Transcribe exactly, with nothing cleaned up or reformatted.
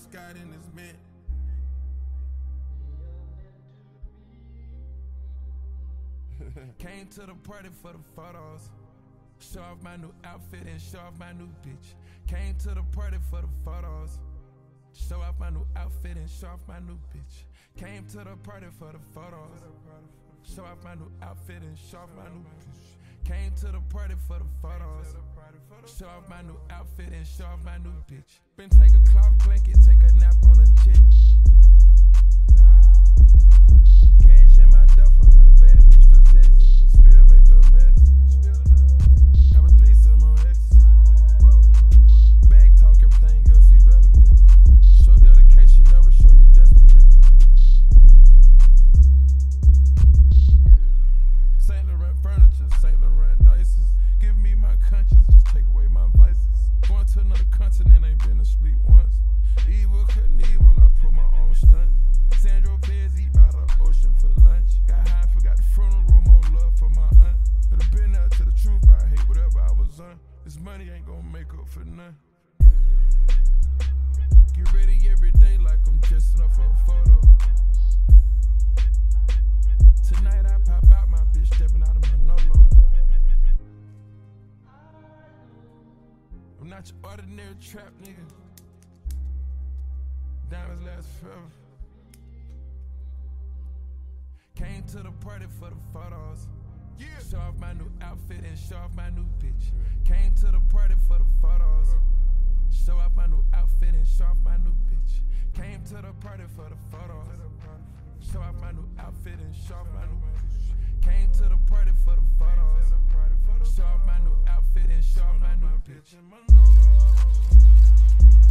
Scott in his mint. Came to the party for the photos. Show off my new outfit and show off my new bitch. Came to the party for the photos. Show off my new outfit and show off my new bitch. Came to the party for the photos. Show off my new outfit and show off my new bitch. Came to the party for the photos. Show off my new outfit and show off my new bitch. Been take a cloth blanket, take a nap on a jet. Cash in my duffel, got a bad bitch possessed. Spill make a mess. Have a threesome on X. Bag talk, everything else irrelevant. Show dedication, never show you desperate. Saint Laurent furniture, Saint Laurent dices. Give me my conscience, just take away my vices. Going to another continent, ain't been asleep once. Evil couldn't evil, I put my own stunt. Sandro Pez eat by the ocean for lunch. Got high, forgot the funeral, more love for my aunt. Could've been out to the truth, I hate whatever I was on. This money ain't gonna make up for none. Get ready every day like I'm dressing up for a photo. Tonight I pop out my bitch stepping out of Manolo. I'm not your ordinary trap nigga. Diamonds last forever. Came to the party for the photos. Yeah. Show off my new outfit and show off my new bitch. Came to the party for the photos. Show off my new outfit and show off my new bitch. Came to the party for the photos. Show off my new outfit and show off my new bitch. Came to the party for the photos. Show off my new outfit and show off my new bitch.